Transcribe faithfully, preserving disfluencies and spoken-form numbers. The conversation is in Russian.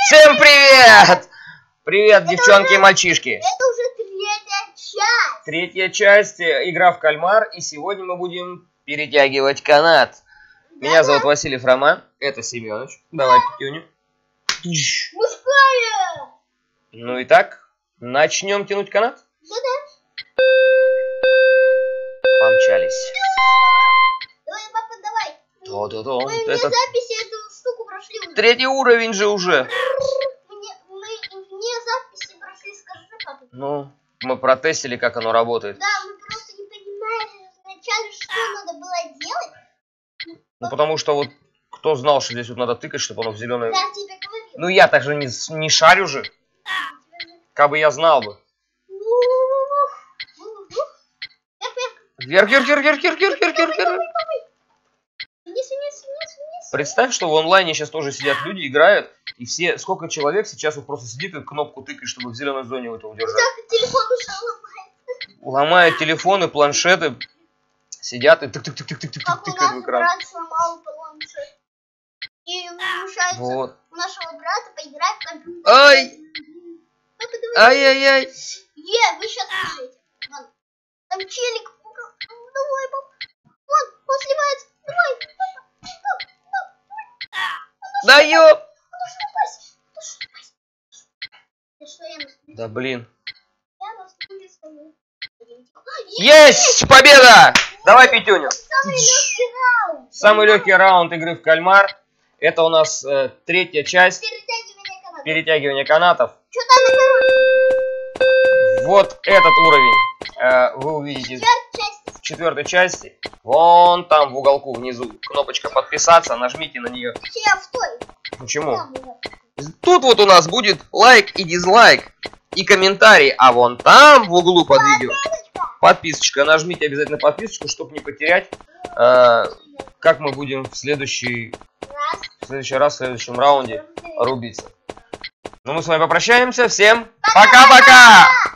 Всем привет! Привет, это девчонки уже, и мальчишки. Это уже третья часть. Третья часть, игра в кальмар. И сегодня мы будем перетягивать канат. Да, Меня да. зовут Василий Роман. Это Семёныч. Да. Давай, Петюня. Мужская. Ну и так, начнем тянуть канат? Да-да. Помчались. Давай, папа, давай. Да-да-да. Мы вне это... записи эту штуку прошли уже. Третий уровень же уже. Мне, мы вне записи прошли, скажи, папа. Ну, мы протестили, как оно работает. Да, мы просто не понимали вначале, что надо было делать. Ну, потому что вот кто знал, что здесь вот надо тыкать, чтобы оно в зеленое... Да, тебе говорил. Ну, я так же не, не шарю же. Как бы я знал бы. Вверх, вверх, вверх, вверх, вверх, вверх, вверх, вверх, вверх. Представь, что в онлайне сейчас тоже сидят люди, играют, и все, сколько человек сейчас вот просто сидит и кнопку тыкает, чтобы в зеленой зоне это удержать. Телефон уже ломает. Ломают телефоны, планшеты, сидят и тык-тык-тык-тык-тык-тык тыкают в экран. Брат сломал планшет. И мешается вот. у нашего брата поиграть в компьютер. Ай! Ай-яй-яй! Е, вы сейчас слушаете. Там челик. Давай, пап. Вон, он сливается. Давай. Да ёп! Да блин. Есть! Победа! Давай, Петюню. Самый легкий раунд. Самый легкий раунд игры в кальмар. Это у нас э, третья часть. Перетягивание канатов. Перетягивание канатов. Что там на Вот этот уровень э, вы увидите в четвертой части. Вон там в уголку внизу кнопочка подписаться. Нажмите на нее. Я в той. Почему? Тут вот у нас будет лайк и дизлайк. И комментарий. А вон там в углу под видео подписочка. Нажмите обязательно подписочку, чтобы не потерять. Э, как мы будем в следующий, в следующий раз, в следующем раунде рубиться. Ну мы с вами попрощаемся. Всем пока-пока!